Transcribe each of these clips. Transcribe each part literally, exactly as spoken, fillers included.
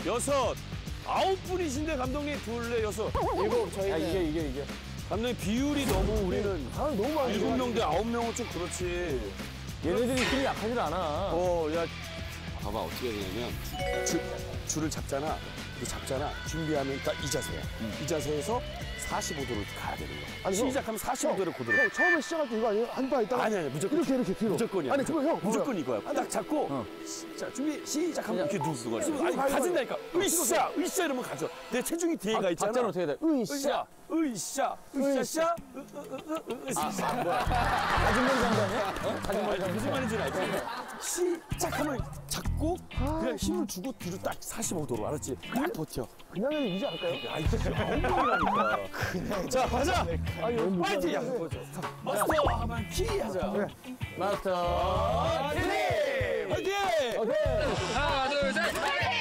여섯, 아홉 분이신데 감독님 둘레 여섯, 일곱 저희는. 야, 이게 이게 이게. 감독님 비율이 너무 우리는 아 너무 많이. 일곱 명 대 아홉 명은 좀 그렇지. 얘네들이 힘이 약하질 않아. 어, 야, 봐봐 어떻게 되냐면 줄, 줄을 잡잖아. 이거 잡잖아. 준비하면 딱 이 자세야. 음. 이 자세에서 사십오 도를 가야 되는 거야. 아니, 시작하면 사십오 도를 고도로. 형 처음에 시작할 때 이거 아니에요? 한 발 있다가. 아니 아니 무조건 이렇게 이렇게 뒤로. 무조건이야. 아니 그거 형 무조건 이거야. 딱 잡고 어. 자 준비 시작하면 이렇게 누르는 거야. 이거 아니 가요, 가진다니까. 으쌰 으쌰 이러면 가져. 내 체중이 뒤에 가 있잖아. 박자는 어떻게 돼? 으쌰 으쌰 으쌰 으쌰. 뭐야? 아줌마리 장도 아니야? 어? 아줌마리 장. 무슨 말인지 알지? 시작하면 잡고 그냥 힘을 주고 뒤로 딱 사십오 도로 알았지? 딱 버텨. 그냥 해도 이기지 않을까요? 아 이거 아홉 명이라니까. 그냥. 자 가자. 아 이거 파이팅! 야, 보자. 마스터 하면 키 하자. 그래. 마스터. 파이팅! 파이팅! 오케이. 하나, 둘, 셋.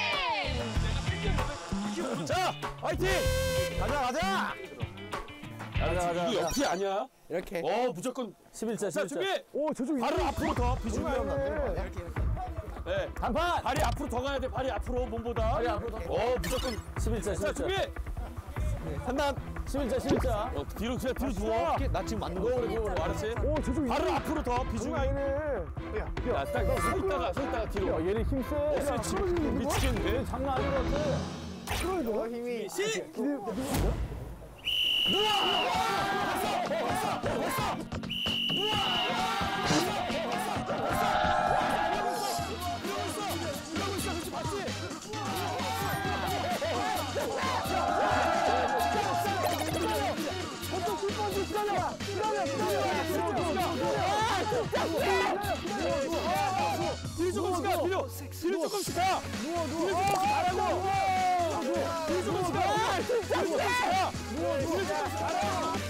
자, 파이팅! 가자 가자. 가자 가자. 이거 옆이 아니야? 이렇게. 어, 무조건. 십일 자 자, 십일 자. 준비! 오 저쪽 발을 앞으로 더 비중이 이렇게. 네. 단판. 발이 앞으로 더 가야 돼. 발이 앞으로 몸보다. 발이 앞으로 더. 어, 무조건. 십일 자 자, 십일 자. 준비! 한단. 십일 자 십일 자. 어, 뒤로 그냥 뒤로 누워. 나 지금 맞는 누워, 누워, 알았지? 오 저쪽 발을 앞으로 더 비중이. 아니네. 야, 딱 서 있다가, 서 있다가 뒤로. 야, 얘네 힘 세. 어, 세지. 미치겠네. 장난 아닌 것 같아. 그러니까 힘이. 시! 뒤로 조금씩 가, 뒤로! 뒤로 조금씩 가! 누워 누워. 뒤로 조금씩 가라고! 뒤로 조금씩 가! 뒤로 조금씩 가! 뒤로 조금씩 가라고!